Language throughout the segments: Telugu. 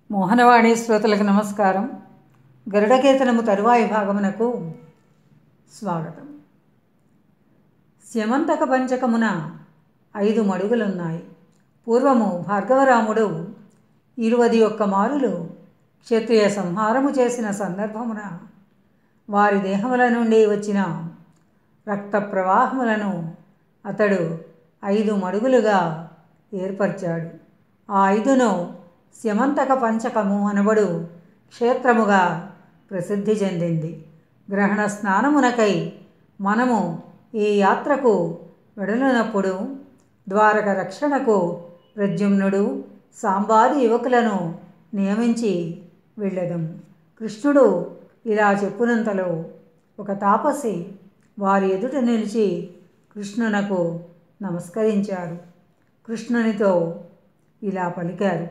మోహనవాణి శ్రోతలకు నమస్కారం. గరుడకేతనము తరువాయి భాగమునకు స్వాగతం. స్యమంతక పంచకమున 5 మడుగులున్నాయి. పూర్వము భార్గవరాముడు 21 మారులు క్షత్రియ సంహారము చేసిన సందర్భమున వారి దేహముల నుండి వచ్చిన రక్త ప్రవాహములను అతడు 5 మడుగులుగా ఏర్పరిచాడు. ఆ 5ను స్యమంతక పంచకము అనబడు క్షేత్రముగా ప్రసిద్ధి చెందింది. గ్రహణ స్నానమునకై మనము ఈ యాత్రకు వెడలినప్పుడు ద్వారక రక్షణకు ప్రద్యుమ్నుడు సాంబాది యువకులను నియమించి వెళ్ళెదము. కృష్ణుడు ఇలా చెప్పునంతలో ఒక తాపసి వారి ఎదుట నిలిచి కృష్ణునకు నమస్కరించారు. కృష్ణునితో ఇలా పలికారు: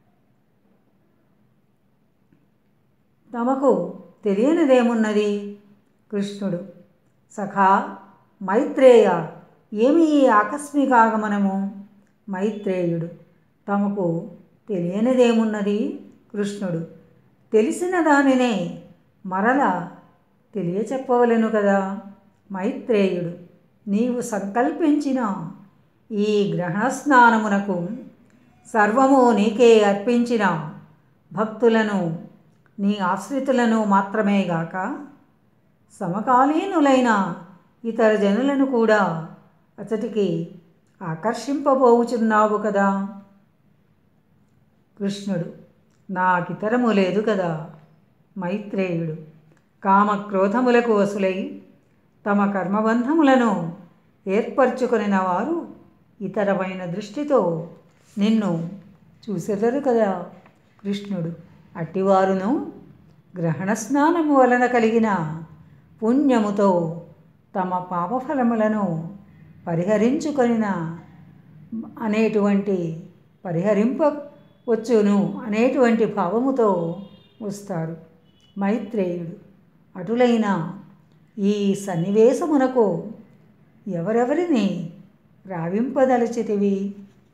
తమకు తెలియనిదేమున్నది? కృష్ణుడు: సఖా మైత్రేయ, ఏమి ఈ ఆకస్మిక ఆగమనము? మైత్రేయుడు: తమకు తెలియనిదేమున్నది? కృష్ణుడు: తెలిసిన దానినే మరల తెలియచెప్పవలెను కదా. మైత్రేయుడు: నీవు సంకల్పించిన ఈ గ్రహణ స్నానమునకు సర్వము నీకే అర్పించిన భక్తులను, నీ ఆశ్రితులను మాత్రమే గాక సమకాలీనులైన ఇతర జనులను కూడా అతడికి ఆకర్షింపబోచున్నావు కదా. కృష్ణుడు: నాకితరము లేదు కదా. మైత్రేయుడు: కామక్రోధములకు వసులై తమ కర్మబంధములను ఏర్పరచుకొనిన వారు ఇతరమైన దృష్టితో నిన్ను చూసెదరు కదా. కృష్ణుడు: అట్టివారును గ్రహణ స్నానము వలన కలిగిన పుణ్యముతో తమ పాపఫలములను పరిహరింపవచ్చును అనేటువంటి భావముతో వస్తారు. మైత్రేయుడు: అటులైన ఈ సన్నివేశమునకు ఎవరెవరిని రావింపదలచితివి?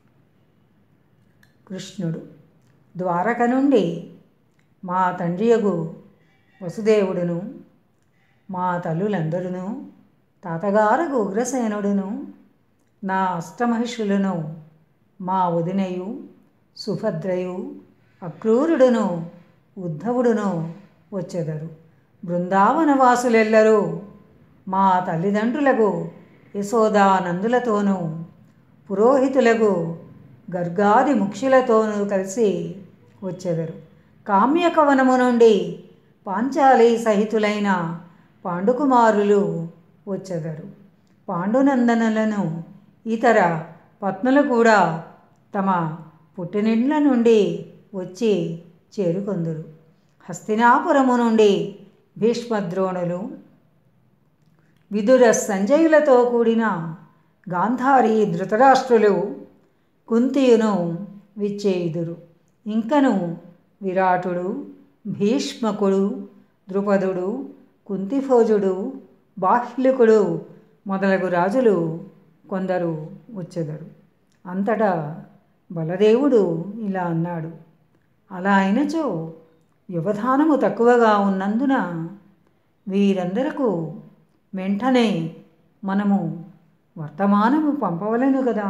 కృష్ణుడు: ద్వారక నుండి మా తండ్రియగు వసుదేవుడును, మా తల్లులందరూ, తాతగారగు ఉగ్రసేనుడును, నా అష్టమహిషులను, మా వదినయు సుభద్రయు, అక్రూరుడును, ఉద్ధవుడును వచ్చెదరు. బృందావనవాసులెల్లరూ మా తల్లిదండ్రులకు యశోదానందులతోనూ, పురోహితులకు గర్గాది ముఖ్యులతోనూ కలిసి వచ్చెదరు. కామ్యకవనము నుండి పాంచాలి సహితులైన పాండుకుమారులు వచ్చెదరు. పాండునందనులను ఇతర పత్నులు కూడా తమ పుట్టినిండ్ల నుండి వచ్చి చేరుకొందురు. హస్తినాపురము నుండి భీష్మద్రోణులు, విదుర సంజయులతో కూడిన గాంధారి ధృతరాష్ట్రులు, కుంతియును విచ్చేయుదురు. ఇంకను విరాటుడు, భీష్మకుడు, ద్రుపదుడు, కుంతిభోజుడు, బాహ్లికుడు మొదలగు రాజులు కొందరు వచ్చెదరు. అంతటా బలదేవుడు ఇలా అన్నాడు: అలా అయినచో వ్యవధానము తక్కువగా ఉన్నందున వీరందరకు వెంటనే మనము వర్తమానము పంపవలెను కదా.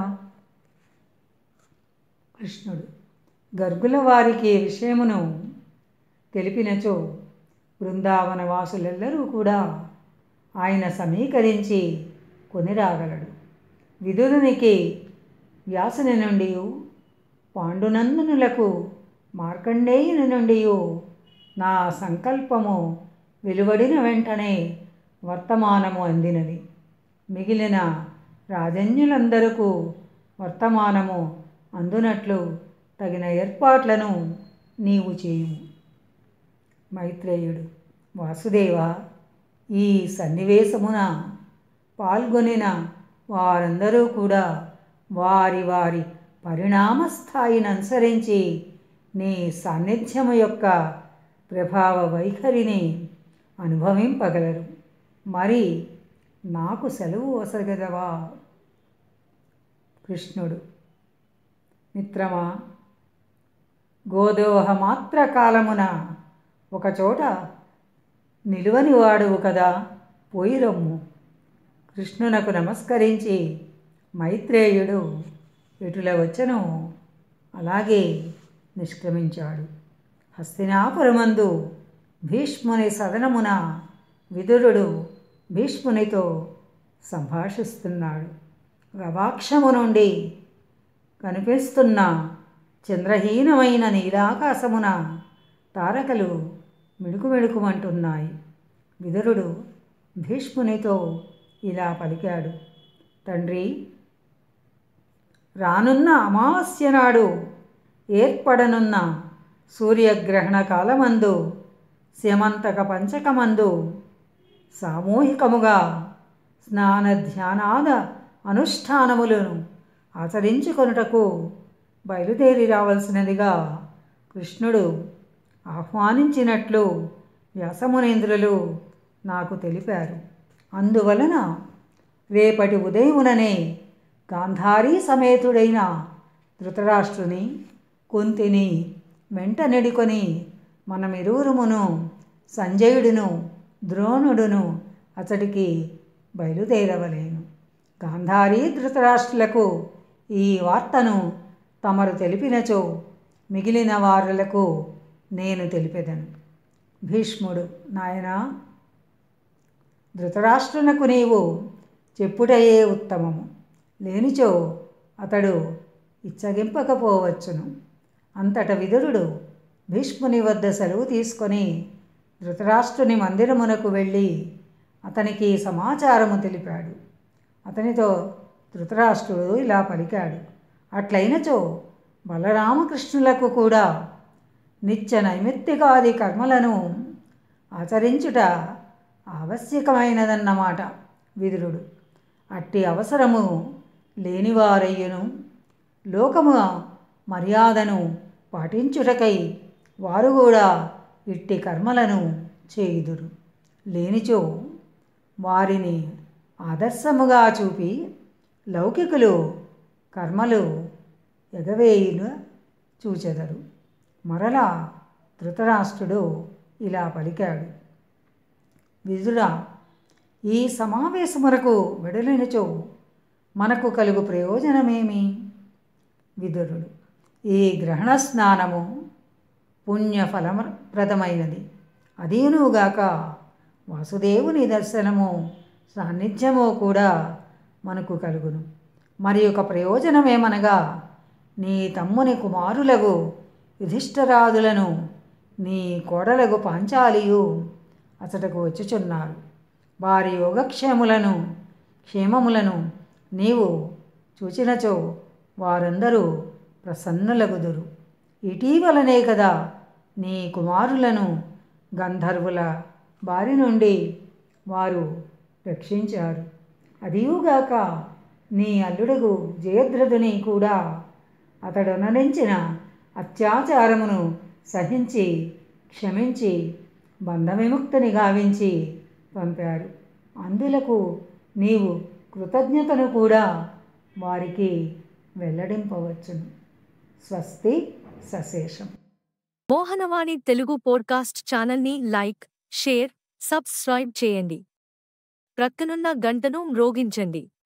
కృష్ణుడు: గర్గుల వారికి విషయమును తెలిపినచో బృందావన వాసులెల్లరూ కూడా ఆయన సమీకరించి కొనిరాగలడు. విదురునికి వ్యాసుని నుండి, పాండునందనులకు మార్కండేయుని నుండి నా సంకల్పము వెలువడిన వెంటనే వర్తమానము అందినది. మిగిలిన రాజన్యులందరకు వర్తమానము అందునట్లు తగిన ఏర్పాట్లను నీవు చేయుము. మైత్రేయుడు: వాసుదేవ, ఈ సన్నివేశమున పాల్గొనిన వారందరూ కూడా వారి వారి పరిణామ స్థాయిని అనుసరించి నీ సాన్నిధ్యము యొక్క ప్రభావ వైఖరిని అనుభవింపగలరు. మరి నాకు సెలవు వసగదవా? కృష్ణుడు: మిత్రమా, గోదోహమాత్ర కాలమున ఒకచోట నిలువని వాడువు కదా, పోయి రమ్ము. కృష్ణునకు నమస్కరించి మైత్రేయుడు ఎటుల వచ్చెను అలాగే నిష్క్రమించాడు. హస్తినాపురమందు భీష్ముని సదనమున విదురుడు భీష్మునితో సంభాషిస్తున్నాడు. గవాక్షము నుండి కనిపిస్తున్న చంద్రహీనమైన నీలాకాశమున తారకలు మిణుకుమిణుకుమంటున్నాయి. విదురుడు భీష్మునితో ఇలా పలికాడు. తండ్రి, రానున్న అమావాస్య నాడు ఏర్పడనున్న సూర్యగ్రహణ కాలమందు స్యమంతక పంచకమందు సామూహికముగా స్నాన ధ్యానాద అనుష్ఠానములను ఆచరించుకొనుటకు బయలుదేరి రావలసినదిగా కృష్ణుడు ఆహ్వానించినట్లు వ్యాసమునేంద్రులు నాకు తెలిపారు. అందువలన రేపటి ఉదయముననే గాంధారీ సమేతుడైన ధృతరాష్ట్రుని, కుంతిని వెంట నెడుకొని మనమిరువురుమును, సంజయుడును, ద్రోణుడును అతడికి బయలుదేరవలేను. గాంధారీ ధృతరాష్ట్రులకు ఈ వార్తను తమరు తెలిపినచో మిగిలిన వారులకు నేను తెలిపెదను. భీష్ముడు, నాయనా, ధృతరాష్ట్రునకు నీవు చెప్పుటయే ఉత్తమము. లేనిచో అతడు ఇచ్చగింపకపోవచ్చును. అంతట విదురుడు భీష్ముని వద్ద సెలవు తీసుకొని ధృతరాష్ట్రుని మందిరమునకు వెళ్ళి అతనికి సమాచారము తెలిపాడు. అతనితో ధృతరాష్ట్రుడు ఇలా పలికాడు. అట్లయినచో బలరామకృష్ణులకు కూడా నిత్య నైమిత్తికాది కర్మలను ఆచరించుట ఆవశ్యకమైనదన్నమాట విదురుడు. అట్టి అవసరము లేనివారయ్యును లోకము మర్యాదను పాటించుటకై వారు కూడా ఇట్టి కర్మలను చేయుదురు. లేనిచో వారిని ఆదర్శముగా చూపి లౌకికులు కర్మలు ఎగవేయును చూచెదరు. మరలా ధృతరాష్ట్రుడు ఇలా పలికాడు. విదురా, ఈ సమావేశమునకు వెడలినచో మనకు కలుగు ప్రయోజనమేమి? విదురుడు, ఈ గ్రహణ స్నానము పుణ్యఫలప్రదమైనది. అదీనుగాక వాసుదేవుని దర్శనము సాన్నిధ్యము కూడా మనకు కలుగును. మరి ఒక ప్రయోజనమేమనగా, నీ తమ్ముని కుమారులగు యుధిష్ఠిరాదులను నీ కోడలగు పాంచాలియు అతడకు వచ్చుచున్నారు. వారి క్షేమములను నీవు చూచినచో వారందరూ ప్రసన్నులగుదురు. ఇటీవలనే కదా నీ కుమారులను గంధర్వుల బారి నుండి వారు రక్షించారు. అదియుగాక నీ అల్లుడగు జయద్రథుని కూడా అతడనురించిన అత్యాచారమును సహించి క్షమించి బంధవిముక్తిని గావించి పంపారు. అందులకు నీవు కృతజ్ఞతను కూడా వారికి వెల్లడింపవచ్చును. స్వస్తి సశేషం. మోహనవాణి తెలుగు పోడ్కాస్ట్ ఛానల్ని లైక్, షేర్, సబ్స్క్రైబ్ చేయండి. ప్రక్కనున్న గంటను మ్రోగించండి.